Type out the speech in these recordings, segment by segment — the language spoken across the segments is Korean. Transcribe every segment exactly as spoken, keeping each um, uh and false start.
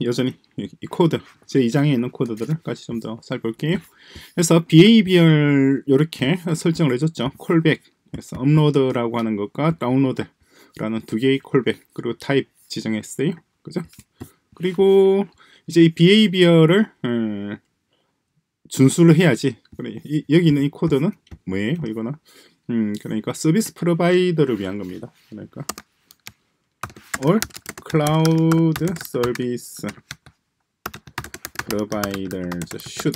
여전히 이, 이 코드 제이 장에 있는 코드들을 같이 좀 더 살펴볼게요. 그래서 behavior 이렇게 설정을 해줬죠. 콜백, 그래서 업로드라고 하는 것과 다운로드라는 두 개의 콜백, 그리고 타입 지정했어요. 그죠? 그리고 이제 이 behavior를 음, 준수를 해야지. 그래, 이, 여기 있는 이 코드는 뭐예요? 이거는 음, 그러니까 서비스 프로바이더를 위한 겁니다. 그러니까 all cloud service providers should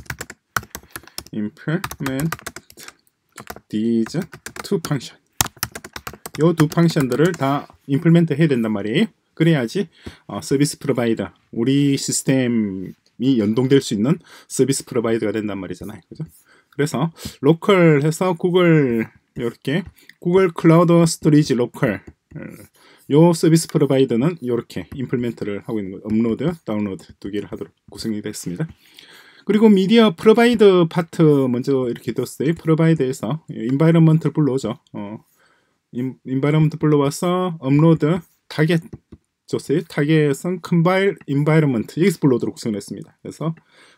implement these two function. 요 두 펑션들을 다 임플멘트 해야 된단 말이에요. 그래야지 어, 서비스 프로바이더, 우리 시스템이 연동될 수 있는 서비스 프로바이더가 된단 말이잖아요. 그죠? 그래서 로컬 해서 구글 이렇게 구글 클라우드 스토리지 로컬 요 서비스 프로바이더는 이렇게 임플멘트를 하고 있는 거예요. 업로드, 다운로드 두 개를 하도록 구성이 됐습니다. 그리고 미디어 프로바이더 파트 먼저 이렇게 뒀어요. 프로바이더에서 인바이러먼트를 불러오죠. 어, 인바이러먼트 불러와서 업로드 타겟 줬어요. 타겟은 컴바일 인바이러먼트 여기서 불러오도록 구성을 했습니다. 그래서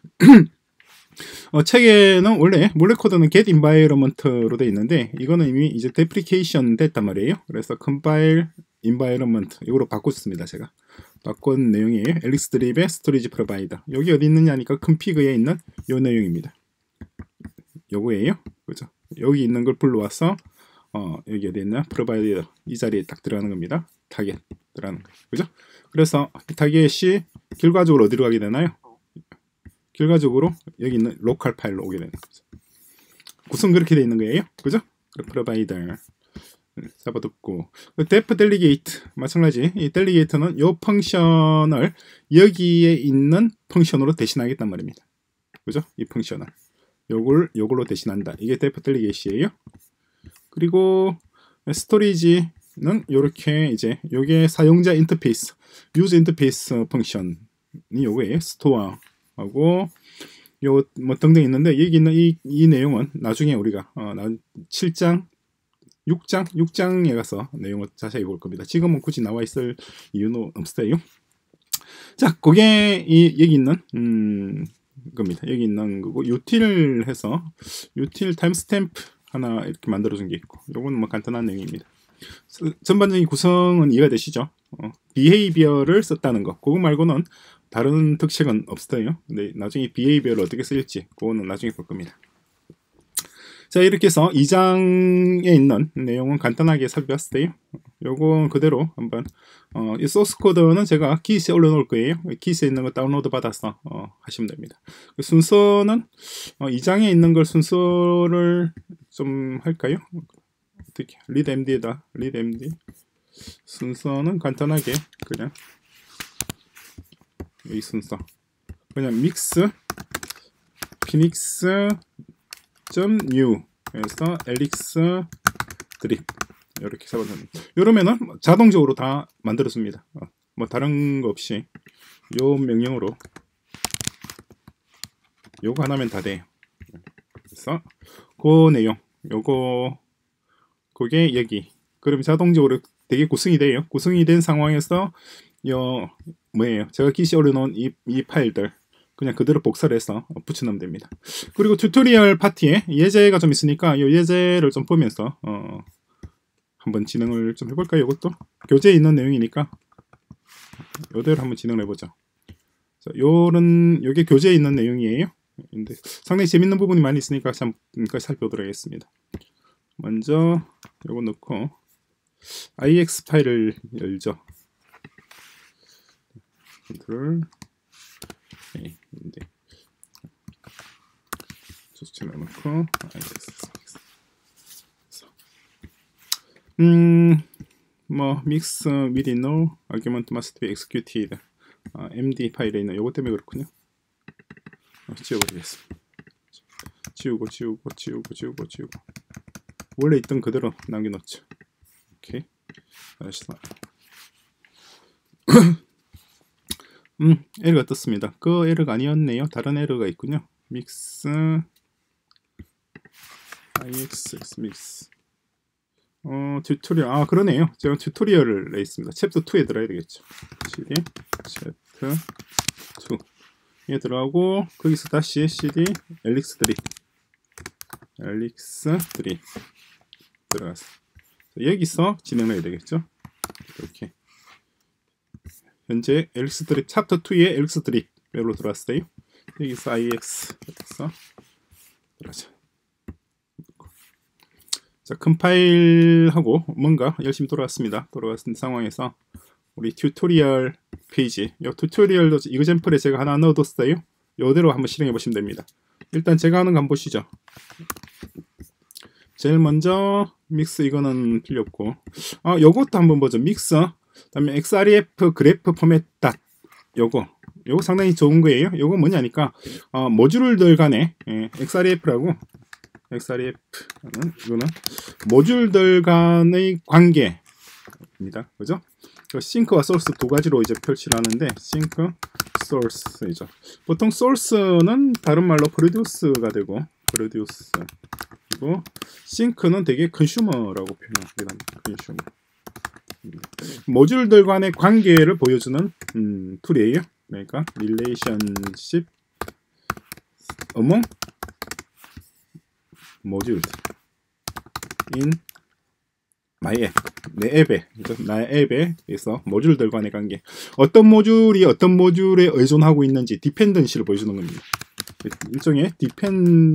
어, 책에는 원래 몰래 코드는 get environment로 되어 있는데 이거는 이미 이제 deprecation 됐단 말이에요. 그래서 compile environment 이거로 바꿨습니다. 제가 바꾼 내용이에요. 엘릭스 드립의 storage provider. 여기 어디 있느냐니까 config에 있는 요 내용입니다. 요거예요. 그죠? 여기 있는 걸 불러와서 어, 여기 어디 있나? provider 이 자리에 딱 들어가는 겁니다. target 들어가는 거예요. 그죠? 그래서 타겟이 결과적으로 어디로 가게 되나요? 결과적으로 여기 있는 로컬 파일로 오게 되는 거죠. 구성 그렇게 되어 있는 거예요. 그죠? 프로바이더 잡아뒀고 def delegate 마찬가지. 이 delegate는 요 펑션을 여기에 있는 펑션으로 대신하겠단 말입니다. 그죠? 이 펑션을 요걸 요걸로 대신한다. 이게 def delegate이에요. 그리고 스토리지는 요렇게 이제 요게 사용자 인터페이스, 유저 인터페이스 펑션이 요거예요. 스토어 하고 요 뭐 등등 있는데 여기 있는 이, 이 내용은 나중에 우리가 어, 칠 장, 육 장, 육 장에 가서 내용을 자세히 볼 겁니다. 지금은 굳이 나와 있을 이유는 없어요. 자, 그게 이 여기 있는 음, 겁니다. 여기 있는 거고 util 해서 util 타임스탬프 하나 이렇게 만들어준 게 있고 요건 뭐 간단한 내용입니다. 전반적인 구성은 이해가 되시죠? 어, behavior를 썼다는 거. 그거 말고는 다른 특색은 없어요. 근데 나중에 behavior를 어떻게 쓸지 그거는 나중에 볼 겁니다. 자, 이렇게 해서 이 장에 있는 내용은 간단하게 살펴봤어요. 요건 그대로 한번 어, 이 소스 코드는 제가 기스에 올려놓을 거예요. 기스에 있는 거 다운로드 받아서 어, 하시면 됩니다. 그 순서는 어, 이 장에 있는 걸 순서를 좀 할까요? 어떻게 readmd에다 readmd 순서는 간단하게 그냥 이 순서 그냥 mix phoenix .new 에서 엘릭스 드립 이렇게 잡아줍니다. 이러면은 자동적으로 다 만들어줍니다. 어, 뭐 다른 거 없이 요 명령으로 요거 하나면 다 돼요. 그래서 그 내용 요거 그게 여기 그럼 자동적으로 되게 구성이 돼요. 구성이 된 상황에서 요 뭐예요? 제가 기시 올려놓은 이, 이 파일들 그냥 그대로 복사를 해서 붙여넣으면 됩니다. 그리고 튜토리얼 파티에 예제가 좀 있으니까 이 예제를 좀 보면서 어, 한번 진행을 좀 해볼까요? 이것도 교재에 있는 내용이니까 이대로 한번 진행을 해보죠. 자, 요런 요게 교재에 있는 내용이에요. 근데 상당히 재밌는 부분이 많이 있으니까 잠깐 살펴보도록 하겠습니다. 먼저 요거 넣고 아이엑스 파일을 열죠. 컨트롤 네, 이제 조수체를 넣고 음, 뭐 mix within no argument must be executed 아, 엠디 파일에 있는 요거 때문에 그렇군요. 어, 지워버리겠습니다. 지우고 지우고 지우고 지우고 지우고 원래 있던 그대로 남겨놓죠. 오케이. 다시 음, 에러가 떴습니다. 그 에러가 아니었네요. 다른 에러가 있군요. mix ix mix 어, 튜토리얼 아 그러네요. 제가 튜토리얼을 냈습니다. 챕터 이에 들어야 되겠죠. cd 챕터 투 이게 들어가고 거기서 다시 cd 엘릭스 쓰리 엘릭스 쓰리 들어갔어. 여기서 진행을 해야 되겠죠. 이렇게 현재 엘릭스 쓰리 챕터 투에 엘릭스 쓰리 여기로 들어왔어요. 여기서 ix 해서 들어가자. 자, 컴파일하고 뭔가 열심히 돌아왔습니다. 돌아왔은 상황에서 우리 튜토리얼 페이지, 이 튜토리얼도 이그젬플에 제가 하나 넣어뒀어요. 이대로 한번 실행해 보시면 됩니다. 일단 제가 하는 거 한번 보시죠. 제일 먼저 믹스 이거는 필요 없고, 아 요것도 한번 보죠. 믹스 그다음에 엑스알이에프 그래프 포맷 닷 요거 요거 상당히 좋은 거예요. 요거 뭐냐니까 어, 모듈들 간에 예, 엑스알이에프라고 엑스알이에프는 이거는 모듈들 간의 관계입니다. 그죠? 싱크와 소스 두 가지로 이제 표시를 하는데 싱크, 소스이죠. 보통 소스는 다른 말로 프로듀스가 되고 프로듀스 그리고 싱크는 되게 컨슈머라고 표현합니다. 컨슈머. 모듈들 간의 관계를 보여주는 음, 툴이에요. 그러니까 relationship among modules in my app. 내 앱에, 나의 앱에서 모듈들 간의 관계. 어떤 모듈이 어떤 모듈에 의존하고 있는지 디펜던시를 보여주는 겁니다. 일종의 디펜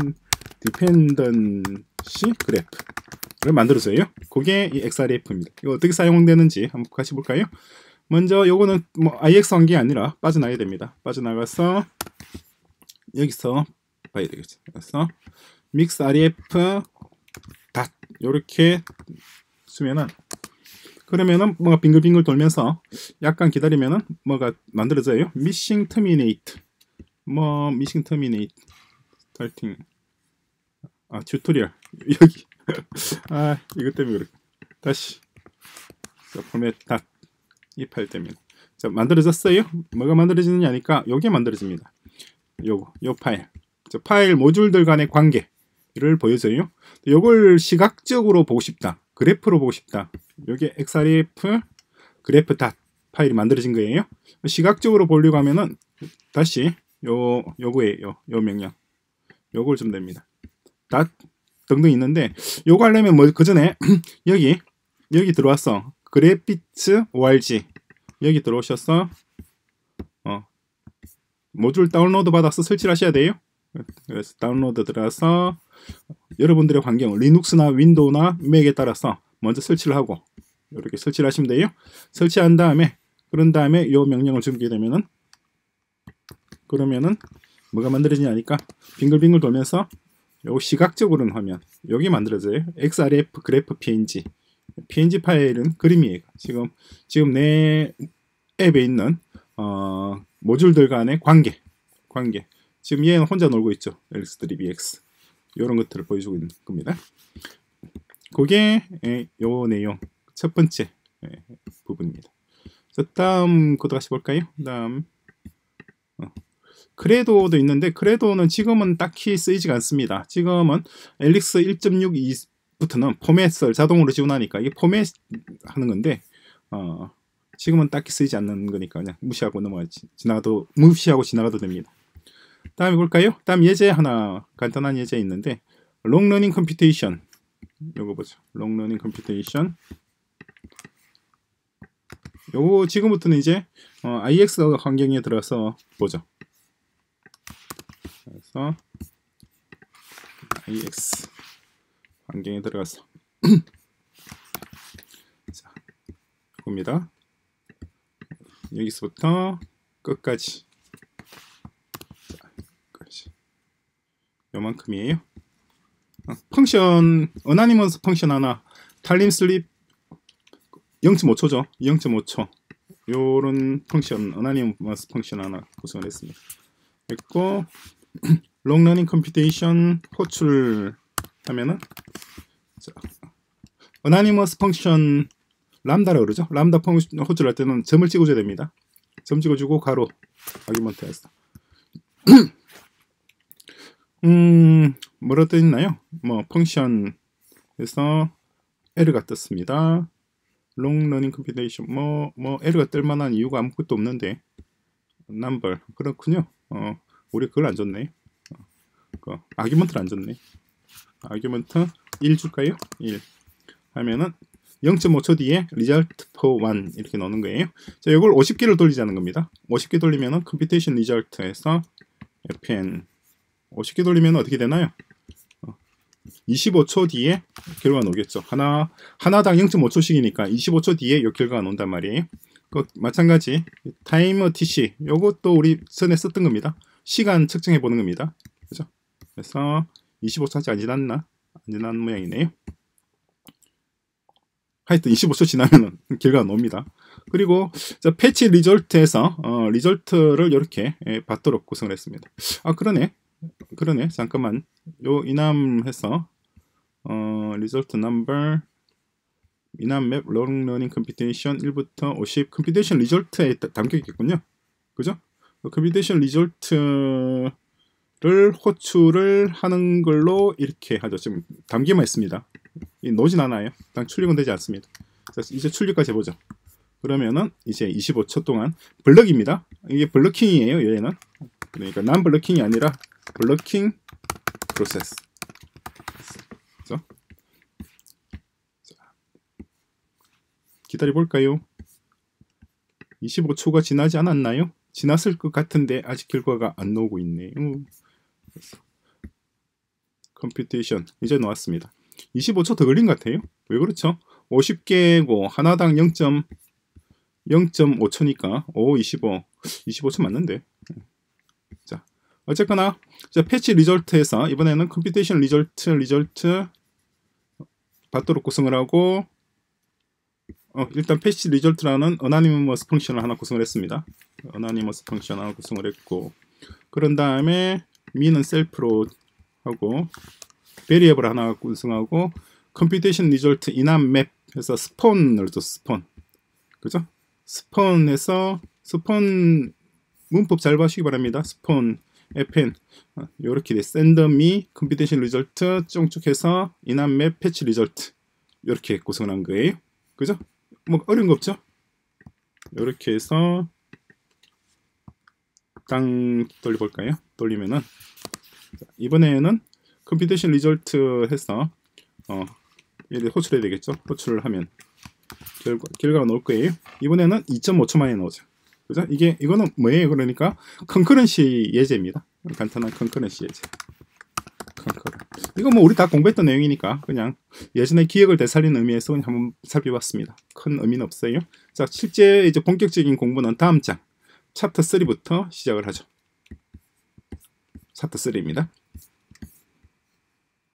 디펜던시 그래프를 만들어줘요. 그게 이 엑스알이에프입니다. 이거 어떻게 사용되는지 한번 같이 볼까요? 먼저 요거는 뭐 아이엑스 관계가 아니라 빠져나가야 됩니다. 빠져나가서 여기서 봐야 되겠죠. 그래서 mix ref 닷 요렇게 쓰면은 그러면은 뭐가 빙글빙글 돌면서 약간 기다리면은 뭐가 만들어져요. missing terminate 뭐 missing terminate starting 아 튜토리얼 여기 아 이것 때문에 그래. 다시 포맷 닷 이 파일 때문에 자 만들어졌어요. 뭐가 만들어지느냐 하니까 요게 만들어집니다. 요거 요 파일 저 파일 모듈들 간의 관계를 보여줘요. 요걸 시각적으로 보고 싶다. 그래프로 보고 싶다. 요게 엑스알이에프 그래프 닷 파일이 만들어진 거예요. 시각적으로 보려고 하면은 다시 요 요거예요. 요 명령 요걸 좀 됩니다. 닷 등등 있는데 요거 하려면 뭐 그 전에 여기 여기 들어왔어. 그래피츠 오알지 여기 들어오셔서 어 모듈 다운로드 받아서 설치를 하셔야 돼요. 그래서 다운로드 들어가서 여러분들의 환경 리눅스나 윈도우나 맥에 따라서 먼저 설치를 하고 이렇게 설치를 하시면 돼요. 설치한 다음에 그런 다음에 이 명령을 주게 되면은 그러면은 뭐가 만들어지냐니까 빙글빙글 돌면서 요 시각적으로는 화면 여기 만들어져요. 엑스알이에프 그래프 피엔지 피엔지 파일은 그림이에요. 지금 지금 내 앱에 있는 어, 모듈들 간의 관계 관계 지금 얘는 혼자 놀고 있죠. 엘릭스 쓰리 비엑스 이런 것들을 보여주고 있는 겁니다. 그게 에, 요 내용 첫 번째 에, 부분입니다. 자, 다음 코드 같이 볼까요? 다음 어. 크레도도 있는데 크레도는 지금은 딱히 쓰이지가 않습니다. 지금은 엘릭스 일 점 육이부터는 포맷을 자동으로 지원하니까 이게 포맷 하는 건데 어, 지금은 딱히 쓰이지 않는 거니까 그냥 무시하고 넘어가 지나가도 무시하고 지나가도 됩니다. 다음에 볼까요? 다음 예제 하나 간단한 예제 있는데 롱 러닝 컴퓨테이션 요거 보죠. 롱 러닝 컴퓨테이션 요거 지금부터는 이제 어, 아이엑스 환경에 들어서 보죠. 그래서 아이엑스 환경에 들어가서 자, 봅니다. 여기서부터 끝까지 자, 끝까지 요만큼이에요. 어, 펑션 어나니머스 펑션 하나 탈림 슬립 영 점 오 초죠. 영 점 오 초 요런 펑션 어나니머스 펑션 하나 구성을 했습니다. 했고 롱러닝 컴퓨테이션 호출 하면은 자, 어나니머스 펑션 람다라고 그러죠. 람다 펑션 호출할 때는 점을 찍어줘야 됩니다. 점 찍어주고 가로 아규먼트 해서 음 뭐라 떠 있나요? 뭐 펑션에서 에러가 떴습니다. 롱러닝 컴퓨테이션 뭐 뭐 에러가 뜰 만한 이유가 아무것도 없는데 number. 그렇군요. 어, 우리 그걸 안 줬네. 어, 그 아규먼트를 안 줬네. 아규먼트 일 줄까요? 일 하면은 영 점 오 초 뒤에 result for 일 이렇게 넣는 거예요. 자, 이걸 오십 개를 돌리자는 겁니다. 오십 개 돌리면은 computation result에서 fn 오십 개 돌리면 어떻게 되나요? 어, 이십오 초 뒤에 결과가 나오겠죠. 하나 하나당 영 점 오 초씩이니까 이십오 초 뒤에 이 결과가 나온단 말이에요. 그 마찬가지 타이머 tc 요것도 우리 전에 썼던 겁니다. 시간 측정해 보는 겁니다. 그죠? 그래서 이십오 초 아직 안 지났나? 안 지난 모양이네요. 하여튼 이십오 초 지나면 결과가 나옵니다. 그리고 자, 패치 리졸트에서 어, 리졸트를 이렇게 예, 받도록 구성을 했습니다. 아 그러네, 그러네. 잠깐만, 요 이남해서 어, 리졸트 넘버 이남 맵 롱 러닝 컴퓨테이션 일부터 오십 컴퓨테이션 리졸트에 담겨 있겠군요. 그죠? 컴퓨테이션 리졸트를 호출을 하는 걸로 이렇게 하죠. 지금 담기만 있습니다. 이 놓진 않아요. 단 출력은 되지 않습니다. 자, 이제 출력까지 해보죠. 그러면은 이제 이십오 초 동안 블럭입니다. 이게 블러킹이에요. 얘는 그러니까 난 블러킹이 아니라 블러킹 프로세스. 그렇죠? 자, 기다려 볼까요? 이십오 초가 지나지 않았나요? 지났을 것 같은데 아직 결과가 안 나오고 있네요. 컴퓨테이션 이제 나왔습니다. 이십오 초 더 걸린 것 같아요. 왜 그렇죠? 오십 개고 하나당 영 점 오 초니까 오 이십오 이십오 초 맞는데. 자, 어쨌거나 자, 패치 리졸트에서 이번에는 컴퓨테이션 리졸트 리졸트 받도록 구성을 하고 어, 일단 패치 리졸트라는 어나니머스 펑션을 하나 구성을 했습니다. 어나니머스 펑션 하나 구성을 했고, 그런 다음에 미는 셀프로 하고 베리어블 하나 구성하고 컴퓨테이션 리졸트 이남 맵 해서 스폰을 또 스폰. 그죠? 스폰해서 스폰 문법 잘 봐주시기 바랍니다. 스폰 fn 요렇게 돼. 샌더미 컴퓨테이션 리졸트 쫑쭉해서 이남 맵 패치 리졸트 요렇게 구성한 거예요. 그죠? 뭐 어려운 거 없죠? 요렇게 해서 땅 돌려볼까요? 돌리면은 이번에는 컴퓨테이션 리졸트 해서 어 얘를 호출해야 되겠죠? 호출을 하면 결과, 결과가 나올 거예요. 이번에는 이 점 오 초 만에 나오죠. 그죠? 이게 이거는 뭐예요? 그러니까 컨커런시 예제입니다. 간단한 컨커런시 예제. 컨커런. 이거 뭐 우리 다 공부했던 내용이니까 그냥 예전에 기억을 되살리는 의미에서 그냥 한번 살펴봤습니다. 큰 의미는 없어요. 자, 실제 이제 본격적인 공부는 다음 장 챕터 삼부터 시작을 하죠. 챕터 삼입니다.